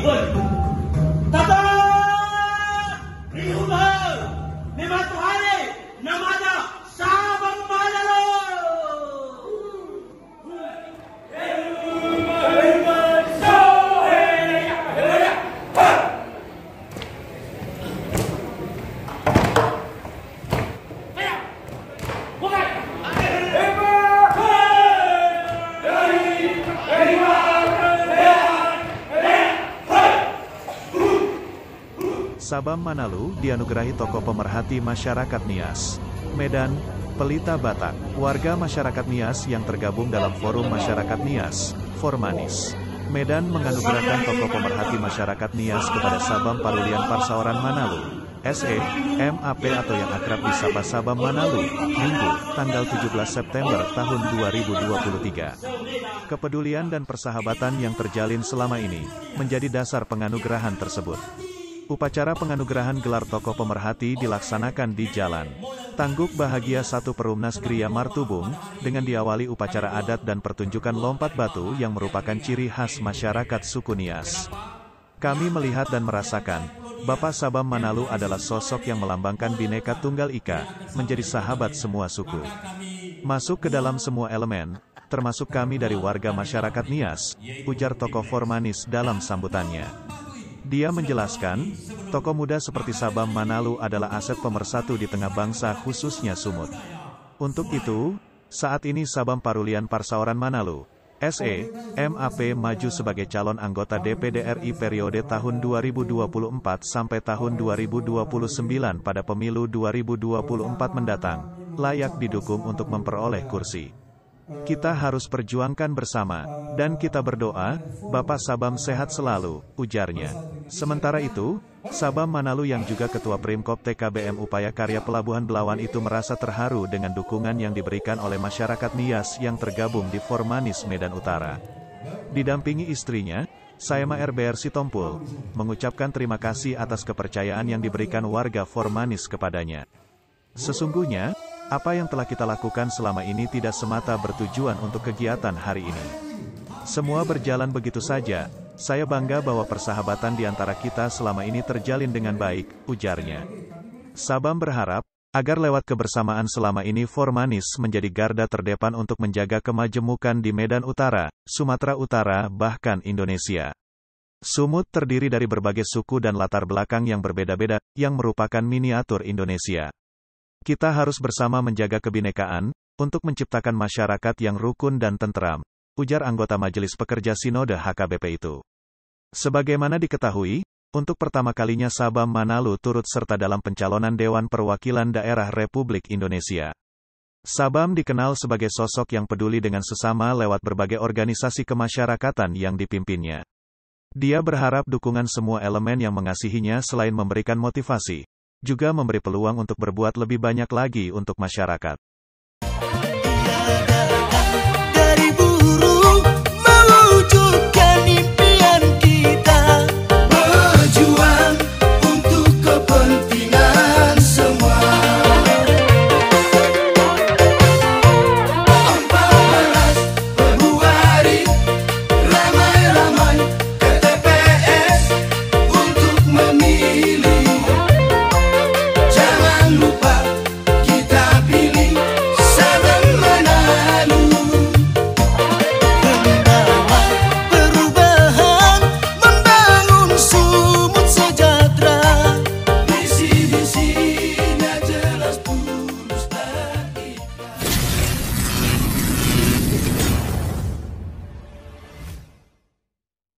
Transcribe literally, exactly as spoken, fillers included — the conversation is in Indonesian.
Tata Rihumah Lima Tuhari Namanya Sabang Manalo. Sabam Manalu dianugerahi tokoh pemerhati masyarakat Nias. Medan, Pelita Batak, warga masyarakat Nias yang tergabung dalam Forum Masyarakat Nias, Formanis. Medan menganugerahkan tokoh pemerhati masyarakat Nias kepada Sabam Parulian Parsaoran Manalu, S E, M A P atau yang akrab disapa Sabam Manalu, Minggu, tanggal tujuh belas September tahun dua ribu dua puluh tiga. Kepedulian dan persahabatan yang terjalin selama ini, menjadi dasar penganugerahan tersebut. Upacara penganugerahan gelar tokoh pemerhati dilaksanakan di Jalan Tangguk Bahagia satu Perumnas Gria Martubung, dengan diawali upacara adat dan pertunjukan lompat batu yang merupakan ciri khas masyarakat suku Nias. Kami melihat dan merasakan, Bapak Sabam Manalu adalah sosok yang melambangkan Bhinneka Tunggal Ika, menjadi sahabat semua suku. Masuk ke dalam semua elemen, termasuk kami dari warga masyarakat Nias, ujar tokoh Formanis dalam sambutannya. Dia menjelaskan, tokoh muda seperti Sabam Manalu adalah aset pemersatu di tengah bangsa khususnya Sumut. Untuk itu, saat ini Sabam Parulian Parsaoran Manalu, S E, M A P maju sebagai calon anggota D P D R I periode tahun dua ribu dua puluh empat sampai tahun dua ribu dua puluh sembilan pada pemilu dua ribu dua puluh empat mendatang, layak didukung untuk memperoleh kursi. Kita harus perjuangkan bersama, dan kita berdoa, Bapak Sabam sehat selalu, ujarnya. Sementara itu, Sabam Manalu yang juga Ketua Primkop T K B M Upaya Karya Pelabuhan Belawan itu merasa terharu dengan dukungan yang diberikan oleh masyarakat Nias yang tergabung di Formanis Medan Utara. Didampingi istrinya, Sayama R B R Sitompul, mengucapkan terima kasih atas kepercayaan yang diberikan warga Formanis kepadanya. Sesungguhnya, apa yang telah kita lakukan selama ini tidak semata bertujuan untuk kegiatan hari ini. Semua berjalan begitu saja, saya bangga bahwa persahabatan di antara kita selama ini terjalin dengan baik, ujarnya. Sabam berharap, agar lewat kebersamaan selama ini Formanis menjadi garda terdepan untuk menjaga kemajemukan di Medan Utara, Sumatera Utara, bahkan Indonesia. Sumut terdiri dari berbagai suku dan latar belakang yang berbeda-beda, yang merupakan miniatur Indonesia. Kita harus bersama menjaga kebinekaan, untuk menciptakan masyarakat yang rukun dan tentram, ujar anggota Majelis Pekerja Sinode H K B P itu. Sebagaimana diketahui, untuk pertama kalinya Sabam Manalu turut serta dalam pencalonan Dewan Perwakilan Daerah Republik Indonesia. Sabam dikenal sebagai sosok yang peduli dengan sesama lewat berbagai organisasi kemasyarakatan yang dipimpinnya. Dia berharap dukungan semua elemen yang mengasihinya selain memberikan motivasi, juga memberi peluang untuk berbuat lebih banyak lagi untuk masyarakat.